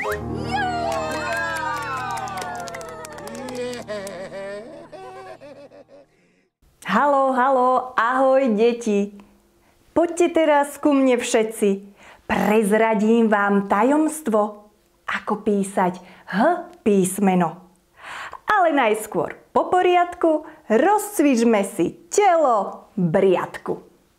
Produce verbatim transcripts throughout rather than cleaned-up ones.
Haló, haló, ahoj deti. Poďte teraz ku mne všetci. Prezradím vám tajomstvo, ako písať H písmeno. Ale najskôr po poriadku rozcvičme si telo briadku.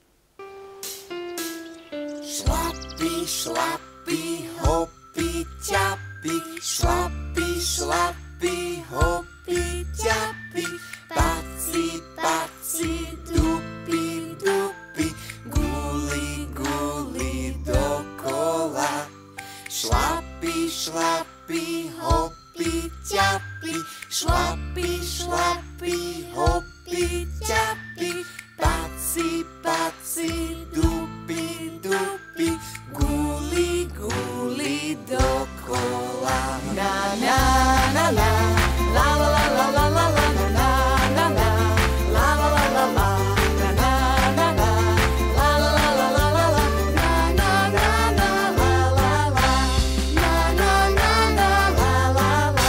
Šlapi, šlapi, hopi, ťapi, šlapi, šlapi, hopi, ťapi, paci, paci, dupi, dupi, guli, guli, dokola. Šlapi, šlapi, hopi, ťapi, šlapi, šlapi, hopi, ťapi, paci, paci, dupi, dupi, guli, guli, dokola. Na, na, na, na, la, la, la, la, la, la, la, na, na, na, la, la, la, la, la, na, na, na, na, la, la, la, la, la, la, la, na, na, na, na, la, la, la, na, na, na, na, la, la, la.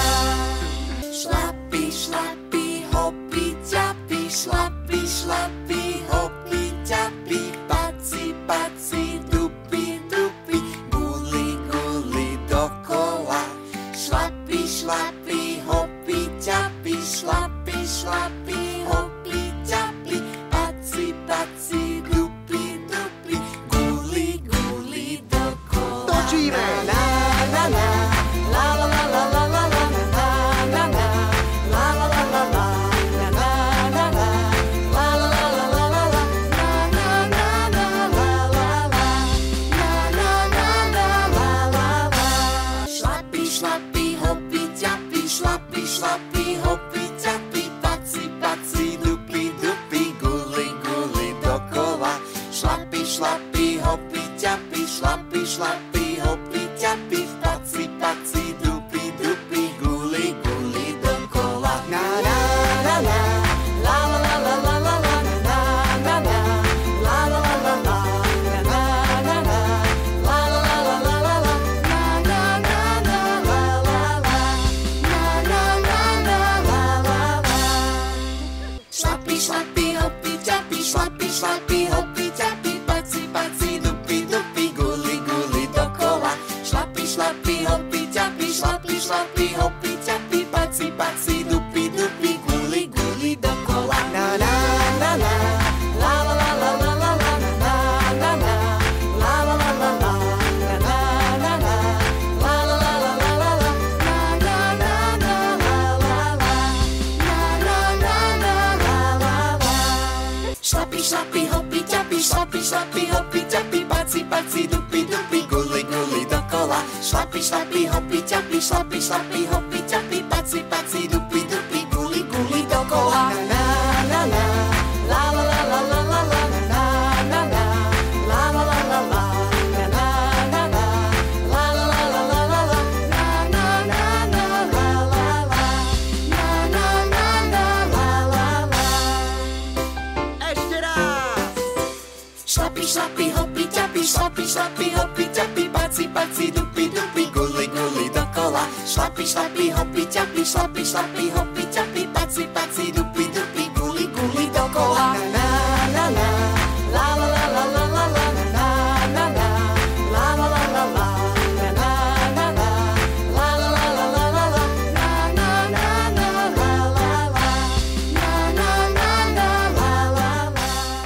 Šlapi, šlapi, hopi, ťapi, šlapi, šlapi, hopi, ťapi, paci, paci, dupi, dupi, guli, guli, dokola. Šlapi, šlapi, hopi, ťapi, šlapi, šlapi, hopi, ťapi, paci, paci, dupi, dupi, guli, guli, dokola. Točíme! Na, na, na, la, la, la, la, la, la, la, na, na, na, la, la, la, la, la, na, na, na, na, la, la, la, la, la, la, la, na, na, na, na, la, la, la, na, na, na, na, la, la, la. Šlapi, šlapi, hopi, ťapi, šlapi, šlapi, hopi, ťapi, paci, paci, dupi, dupi, guli, guli, dokola. Šlapi, šlapi, hopi, ťapi, šlapi, šlapi, hopi, ťapi, paci, paci, dupi, dupi, guli, guli, dokola. Na, na, na, na, la, la, la, la, la, la, la, na, na, na, la, la, la, la, la, na, na, na, na, la, la, la, la, la, la, la, na, na, na, na, la, la, la, na, na, na, na, la, la, la. Šlapi, šlapi, hopi, ťapi, šlapi, šlapi, hopi, ťapi, paci, paci, dupi, dupi, guli, guli, dokola. Šlapi, šlapi, hopi, ťapi, šlapi, šlapi, hopi, ťapi, paci, paci, dupi, dupi, guli, guli, dokola. Na, na, na, na, la, la, la, la, la, la, la, na, na, na, la, la, la, la, la, na, na, na, na, la, la, la, la, la, la, la, na, na, na, na, la, la, la, na, na, na, na, la, la, la. Šlapi, šlapi, hopi, ťapi, šlapi, šlapi, hopi, ťapi, paci, paci, dupi, dupi, guli, guli, dokola. Šlapi, šlapi, hopi, ťapi, šlapi, šlapi, hopi, ťapi, paci, paci, dupi, dupi, guli, guli, dokola. Na, na, na, la, la, la, la, la, la, la, na, na, na, la, la, la, la, la, na, na, na, na, la, la, la, la, la, la, la, na, na, na, na, la, la, la, na, na, na, na, la, la, la. Ešte raz! Šlapi, šlapi, hopi, ťapi, šlapi, šlapi, hopi, ťapi, paci, paci, dupi, dupi, guli, guli, dokola. Šlapi, šlapi, hopi, ťapi, šlapi, šlapi, hopi, ťapi, paci, paci, dupi, dupi, guli, guli, dokola. Na, na, na, la, la, la, la, la, la, la, na, na, na, la, la, la, la, la, na, na, na, na, la, la, la, la, la, la, la, na, na, na, na, la, la, la, na, na, na, na, la, la, la.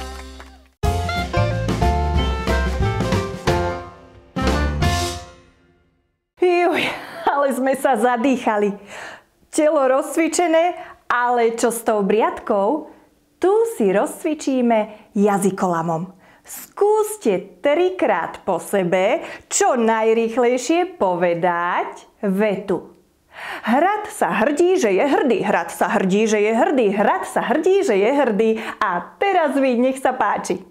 Juj, ale sme sa zadýchali. Telo rozcvičené, ale čo s tou briadkou? Tu si rozcvičíme jazykolamom. Skúste trikrát po sebe čo najrýchlejšie povedať vetu. Hrad sa hrdí, že je hrdý, hrad sa hrdí, že je hrdý, hrad sa hrdí, že je hrdý. A teraz vy, nech sa páči.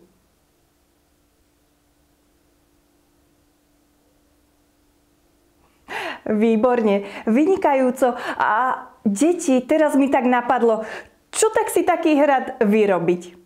Výborne, vynikajúco. A deti, teraz mi tak napadlo, čo tak si taký hrad vyrobiť?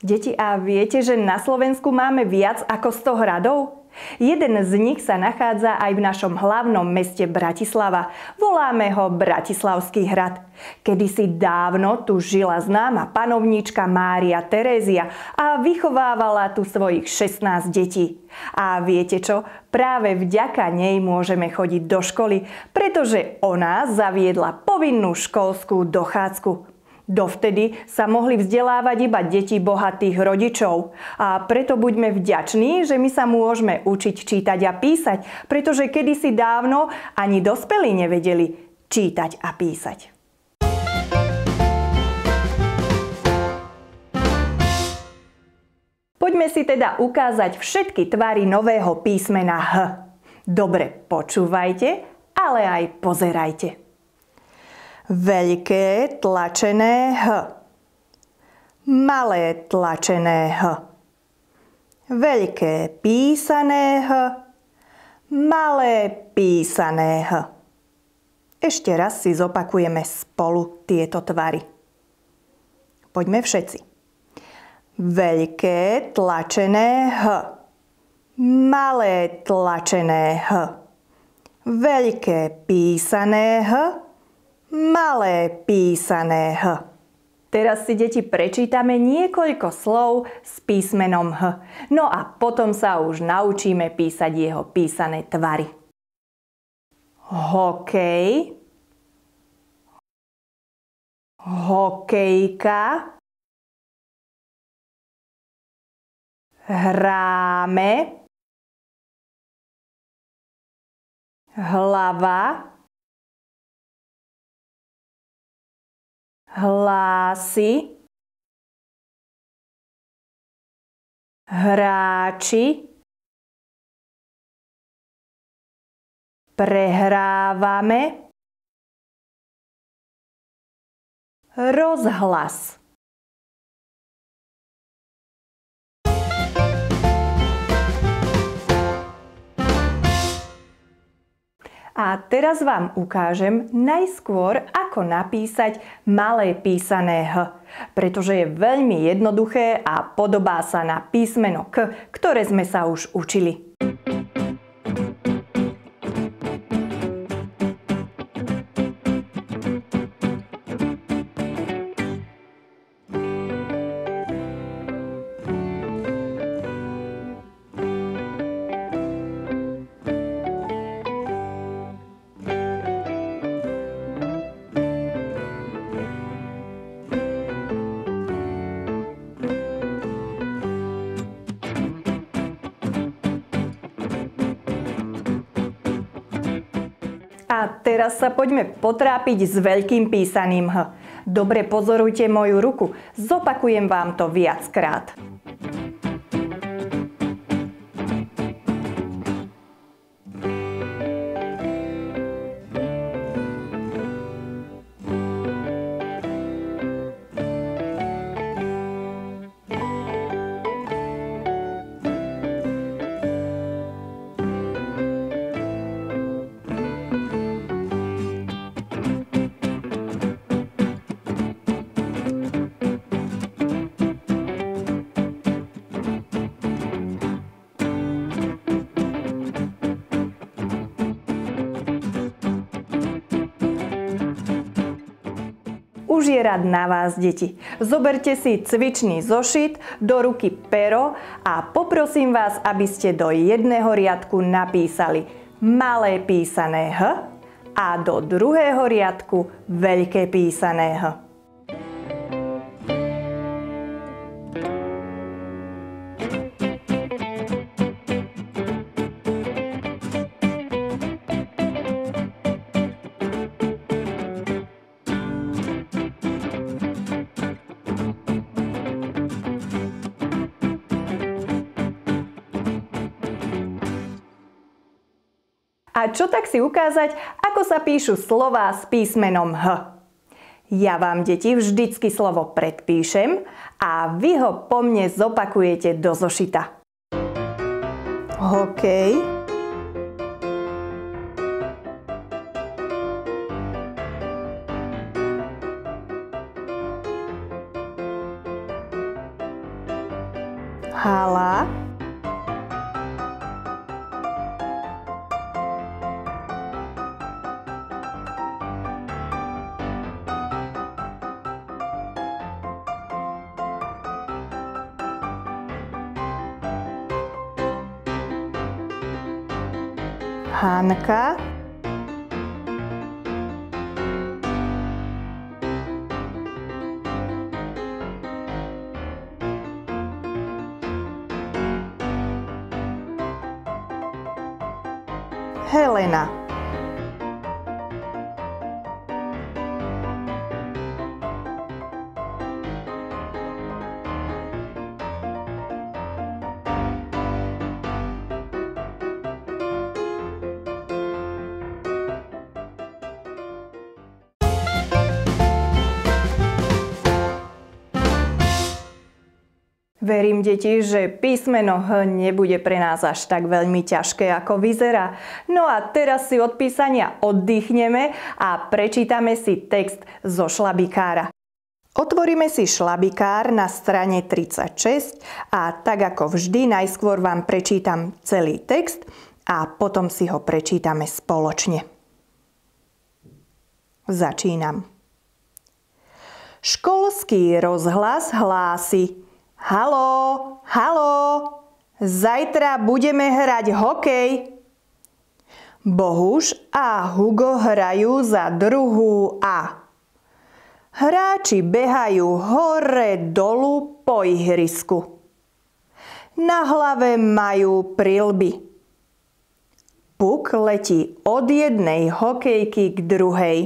Deti, a viete, že na Slovensku máme viac ako sto hradov? Jeden z nich sa nachádza aj v našom hlavnom meste Bratislava. Voláme ho Bratislavský hrad. Kedysi dávno tu žila známa panovníčka Mária Terézia a vychovávala tu svojich šestnásť detí. A viete čo? Práve vďaka nej môžeme chodiť do školy, pretože ona zaviedla povinnú školskú dochádzku. Dovtedy sa mohli vzdelávať iba deti bohatých rodičov. A preto buďme vďační, že my sa môžeme učiť čítať a písať, pretože kedysi dávno ani dospelí nevedeli čítať a písať. Poďme si teda ukázať všetky tvary nového písmena H. Dobre počúvajte, ale aj pozerajte. Veľké tlačené H. Malé tlačené H. Veľké písané H. Malé písané H. Ešte raz si zopakujeme spolu tieto tvary. Poďme všetci. Veľké tlačené H. Malé tlačené H. Veľké písané H. Malé písané H. Teraz si, deti, prečítame niekoľko slov s písmenom H. No a potom sa už naučíme písať jeho písané tvary. Hokej. Hokejka. Hráme. Hlava. Hlási. Hráči. Prehrávame. Rozhlas. A teraz vám ukážem najskôr, ako napísať malé písané H, pretože je veľmi jednoduché a podobá sa na písmeno K, ktoré sme sa už učili. A teraz sa poďme potrápiť s veľkým písaným H. Dobre pozorujte moju ruku. Zopakujem vám to viackrát. Už je rad na vás, deti. Zoberte si cvičný zošit, do ruky pero a poprosím vás, aby ste do jedného riadku napísali malé písané H a do druhého riadku veľké písané H. A čo tak si ukázať, ako sa píšu slová s písmenom H. Ja vám, deti, vždycky slovo predpíšem a vy ho po mne zopakujete do zošita. Hokej. Hanka, Helena. Verím, deti, že písmeno H nebude pre nás až tak veľmi ťažké, ako vyzerá. No a teraz si od písania oddychneme a prečítame si text zo šlabikára. Otvoríme si šlabikár na strane tridsaťšesť a tak ako vždy najskôr vám prečítam celý text a potom si ho prečítame spoločne. Začínam. Školský rozhlas hlási: Haló, haló, zajtra budeme hrať hokej. Bohuš a Hugo hrajú za druhú A. Hráči behajú hore dolu po ihrisku. Na hlave majú prilby. Puk letí od jednej hokejky k druhej.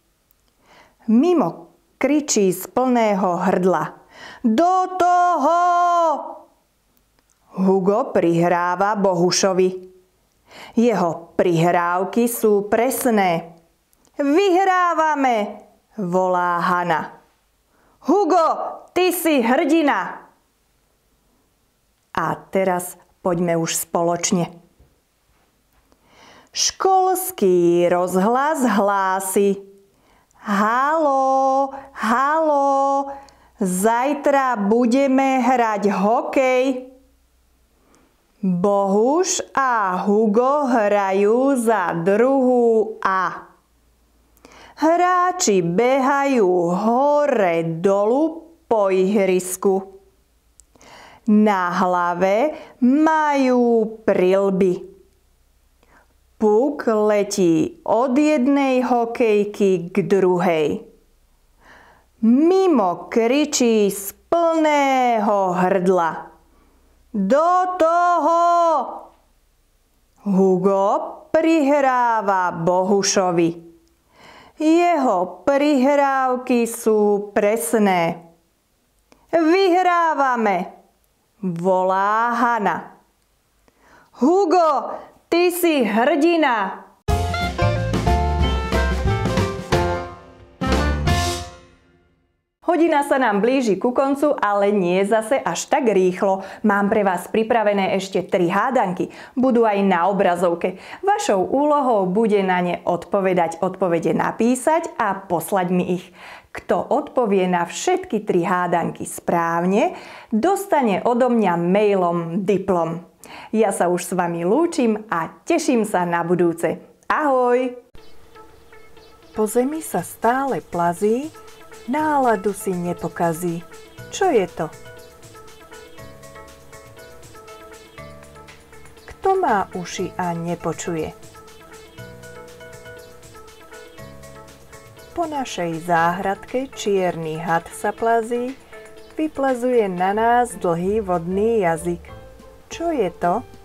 Mimo kričí z plného hrdla: Do toho! Hugo prihráva Bohušovi. Jeho prihrávky sú presné. Vyhrávame, volá Hana. Hugo, ty si hrdina! A teraz poďme už spoločne. Školský rozhlas hlási: Haló, haló, zajtra budeme hrať hokej. Bohuš a Hugo hrajú za druhú A. Hráči behajú hore dolu po ihrisku. Na hlave majú prilby. Puk letí od jednej hokejky k druhej. Mimo kričí z plného hrdla: Do toho! Hugo prihráva Bohušovi. Jeho prihrávky sú presné. Vyhrávame, volá Hana. Hugo, ty si hrdina! Hodina sa nám blíži ku koncu, ale nie zase až tak rýchlo. Mám pre vás pripravené ešte tri hádanky. Budú aj na obrazovke. Vašou úlohou bude na ne odpovedať, odpovede napísať a poslať mi ich. Kto odpovie na všetky tri hádanky správne, dostane odo mňa mailom diplom. Ja sa už s vami lúčim a teším sa na budúce. Ahoj! Po zemi sa stále plazí, náladu si nepokazí. Čo je to? Kto má uši a nepočuje? Po našej záhradke čierny had sa plazí, vyplazuje na nás dlhý vodný jazyk. Čo je to?